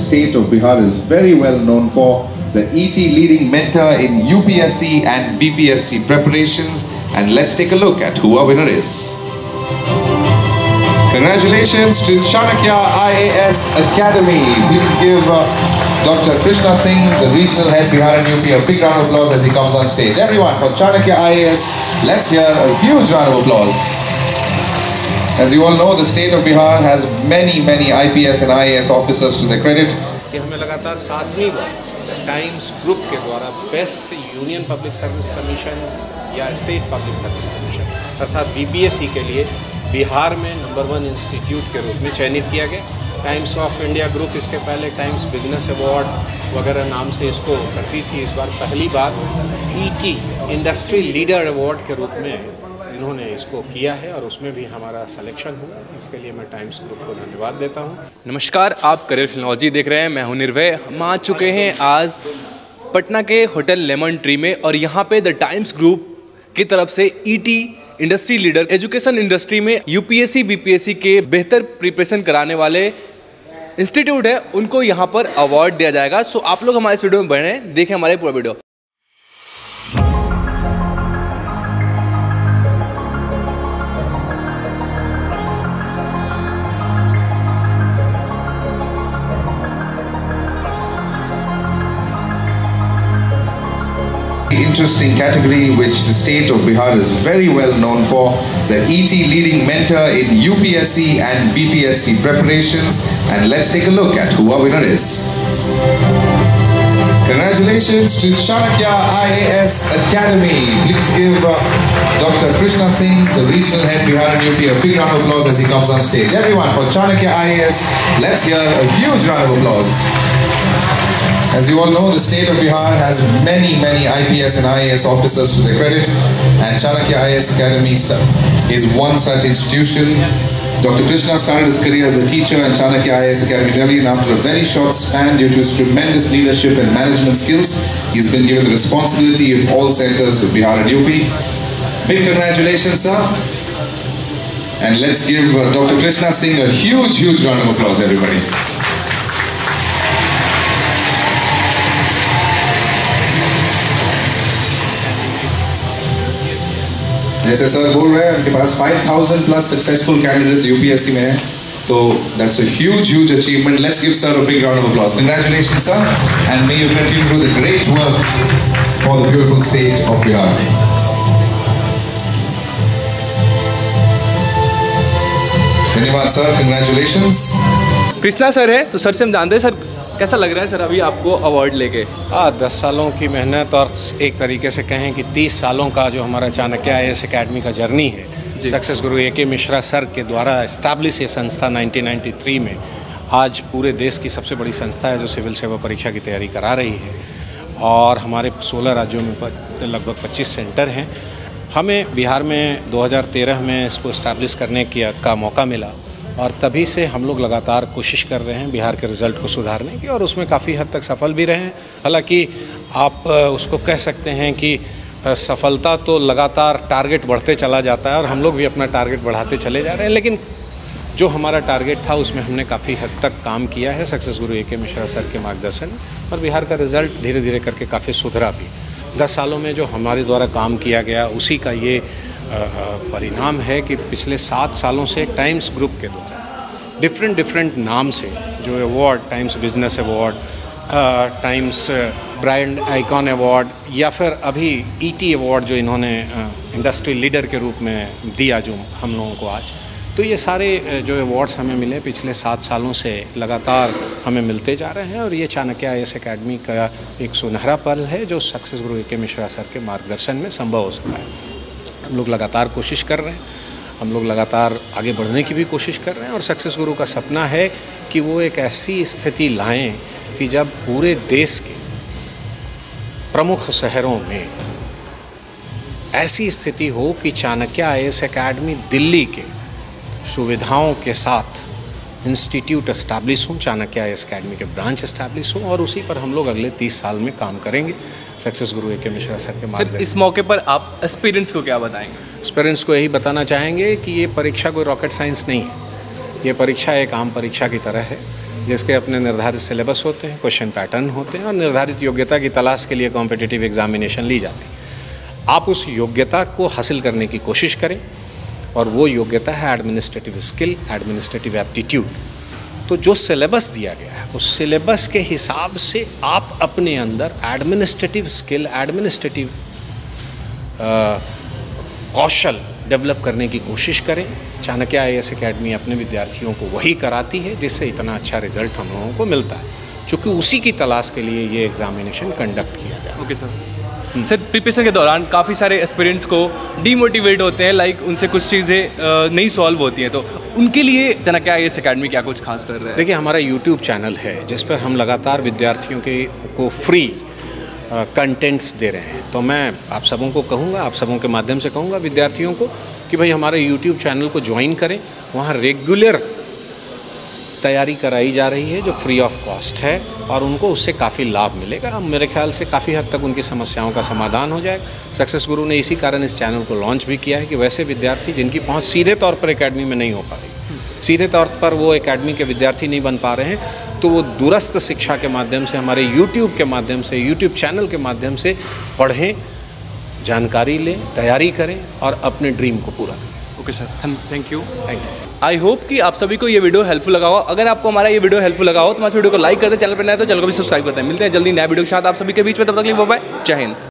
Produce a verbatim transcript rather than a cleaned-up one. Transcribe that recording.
state of Bihar is very well known for, the E T leading mentor in U P S C and B P S C preparations. And let's take a look at who our winner is. Congratulations to Chanakya I A S Academy. Please give uh, Doctor Krishna Singh, the regional head Bihar and U P, a big round of applause as he comes on stage. Everyone, for Chanakya I A S, let's hear a huge round of applause. As you all know, the state of Bihar has many, many I P S and I A S officers to their credit. हमें लगातार सातवीं बार times group के द्वारा best union public service commission या state public service commission अर्थात B P S C के लिए बिहार में नंबर वन इंस्टीट्यूट के रूप में चयनित किया गया। टाइम्स ऑफ इंडिया ग्रुप इसके पहले टाइम्स बिजनेस अवार्ड वगैरह नाम से इसको करती थी। इस बार पहली बार E T industry leader award के रूप में इन्होंने इसको किया है और उसमें भी हमारा सिलेक्शन हुआ। इसके लिए मैं टाइम्स ग्रुप को धन्यवाद देता हूँ। नमस्कार, आप करियर टेक्नोलॉजी देख रहे हैं। मैं हूँ निर्भय। हम आ चुके हैं आज पटना के होटल लेमन ट्री में और यहाँ पे द टाइम्स ग्रुप की तरफ से E T industry leader education industry में U P S C B P S C के बेहतर प्रिपरेशन कराने वाले इंस्टीट्यूट है, उनको यहाँ पर अवार्ड दिया जाएगा। सो आप लोग हमारे इस वीडियो में बने, देखें हमारे पूरा video. Interesting category which the state of Bihar is very well known for, the E T leading mentor in U P S C and B P S C preparations. And let's take a look at who our winner is. Congratulations to Chanakya I A S Academy. Please give uh, Doctor Krishna Singh, the regional head Bihar and U P, a big round of applause as he comes on stage. Everyone, for Chanakya I A S, let's hear a huge round of applause. As you all know, the state of Bihar has many, many I P S and I A S officers to their credit, and Chanakya I A S Academy is one such institution. Doctor Krishna started his career as a teacher in Chanakya I A S Academy Delhi, and after a very short span, due to his tremendous leadership and management skills, he's been given the responsibility of all centers of Bihar and U P. Big congratulations, sir. And let's give uh, Doctor Krishna Singh a huge, huge round of applause, everybody. जैसे sir बोल रहे हैं, उनके पास five thousand plus successful candidates U P S C में हैं, तो that's a huge, huge achievement. Let's give sir a big round of applause. Congratulations, sir, and may you continue to do the great work for the beautiful state of Bihar. धन्यवाद sir, congratulations. Krishna sir है, तो sir से हम जानते हैं sir कैसा लग रहा है सर अभी आपको अवार्ड लेके? हाँ, दस सालों की मेहनत और एक तरीके से कहें कि तीस सालों का जो हमारा Chanakya I A S academy का जर्नी है, सक्सेस गुरु ए के मिश्रा सर के द्वारा इस्टेब्लिश ये संस्था नाइनटीन नाइंटी थ्री में आज पूरे देश की सबसे बड़ी संस्था है जो सिविल सेवा परीक्षा की तैयारी करा रही है। और हमारे सोलह राज्यों में लगभग पच्चीस सेंटर हैं। हमें बिहार में दो हज़ार तेरह में इसको इस्टेब्लिश करने की का मौका मिला और तभी से हम लोग लगातार कोशिश कर रहे हैं बिहार के रिज़ल्ट को सुधारने की, और उसमें काफ़ी हद तक सफल भी रहे हैं। हालांकि आप उसको कह सकते हैं कि सफलता तो लगातार टारगेट बढ़ते चला जाता है और हम लोग भी अपना टारगेट बढ़ाते चले जा रहे हैं, लेकिन जो हमारा टारगेट था उसमें हमने काफ़ी हद तक काम किया है सक्सेस गुरु ए के मिश्रा सर के मार्गदर्शन में, और बिहार का रिज़ल्ट धीरे धीरे करके काफ़ी सुधरा भी। दस सालों में जो हमारे द्वारा काम किया गया उसी का ये परिणाम है कि पिछले सात सालों से टाइम्स ग्रुप के द्वारा डिफरेंट डिफरेंट नाम से जो award, Times business award, Times brand icon award या फिर अभी ई टी अवार्ड जो इन्होंने इंडस्ट्री लीडर के रूप में दिया जो हम लोगों को आज, तो ये सारे जो अवार्ड्स हमें मिले पिछले सात सालों से लगातार हमें मिलते जा रहे हैं। और ये Chanakya I A S academy का एक सुनहरा पल है जो सक्सेस गुरु ए के मिश्रा सर के मार्गदर्शन में संभव हो सका है। हम लोग लगातार कोशिश कर रहे हैं, हम लोग लगातार आगे बढ़ने की भी कोशिश कर रहे हैं, और सक्सेस गुरु का सपना है कि वो एक ऐसी स्थिति लाएं कि जब पूरे देश के प्रमुख शहरों में ऐसी स्थिति हो कि Chanakya I A S academy Delhi के सुविधाओं के साथ इंस्टीट्यूट एस्टैब्लिश हों, Chanakya I A S academy के ब्रांच एस्टैब्लिश हों, और उसी पर हम लोग अगले तीस साल में काम करेंगे सक्सेस गुरु ए के मिश्रा सर के मार्गदर्शन। इस मौके पर आप एस्पिरेंट्स को क्या बताएंगे? एस्पिरेंट्स को यही बताना चाहेंगे कि ये परीक्षा कोई रॉकेट साइंस नहीं है, ये परीक्षा एक आम परीक्षा की तरह है जिसके अपने निर्धारित सिलेबस होते हैं, क्वेश्चन पैटर्न होते हैं और निर्धारित योग्यता की तलाश के लिए कॉम्पिटिटिव एग्जामिनेशन ली जाती है। आप उस योग्यता को हासिल करने की कोशिश करें और वो योग्यता है एडमिनिस्ट्रेटिव स्किल, एडमिनिस्ट्रेटिव एप्टीट्यूड। तो जो सिलेबस दिया गया है उस सिलेबस के हिसाब से आप अपने अंदर एडमिनिस्ट्रेटिव स्किल, एडमिनिस्ट्रेटिव कौशल डेवलप करने की कोशिश करें। Chanakya I A S academy अपने विद्यार्थियों को वही कराती है जिससे इतना अच्छा रिजल्ट हम लोगों को मिलता है, क्योंकि उसी की तलाश के लिए ये एग्जामिनेशन कंडक्ट किया गया। Okay sir. सर प्रिपरेशन के दौरान काफ़ी सारे एस्पिरेंट्स को डीमोटिवेट होते हैं, लाइक उनसे कुछ चीज़ें नहीं सॉल्व होती हैं, तो उनके लिए Chanakya I A S academy क्या कुछ खास कर रहा है? देखिए, हमारा यूट्यूब चैनल है जिस पर हम लगातार विद्यार्थियों के को फ्री कंटेंट्स दे रहे हैं। तो मैं आप सबों को कहूँगा, आप सबों के माध्यम से कहूँगा विद्यार्थियों को कि भाई हमारे यूट्यूब चैनल को ज्वाइन करें। वहाँ रेगुलर तैयारी कराई जा रही है जो फ्री ऑफ कॉस्ट है और उनको उससे काफ़ी लाभ मिलेगा। मेरे ख्याल से काफ़ी हद तक उनकी समस्याओं का समाधान हो जाएगा। सक्सेस गुरु ने इसी कारण इस चैनल को लॉन्च भी किया है कि वैसे विद्यार्थी जिनकी पहुँच सीधे तौर पर एकेडमी में नहीं हो पा रही, सीधे तौर पर वो एकेडमी के विद्यार्थी नहीं बन पा रहे हैं, तो वो दूरस्थ शिक्षा के माध्यम से, हमारे यूट्यूब के माध्यम से, यूट्यूब चैनल के माध्यम से पढ़ें, जानकारी लें, तैयारी करें और अपने ड्रीम को पूरा करें। Okay sir, thank you thank you. I hope कि आप सभी को ये वीडियो हेल्पफुल लगा हो। अगर आपको हमारा ये वीडियो हेल्पफुल लगा हो तो हमारे वीडियो को लाइक करते, चैनल पर नए तो चैनल को भी सब्सक्राइब करते हैं। मिलते हैं जल्दी नया वीडियो के साथ आप सभी के बीच में, तब तक के लिए बाय बाय, जय हिंद।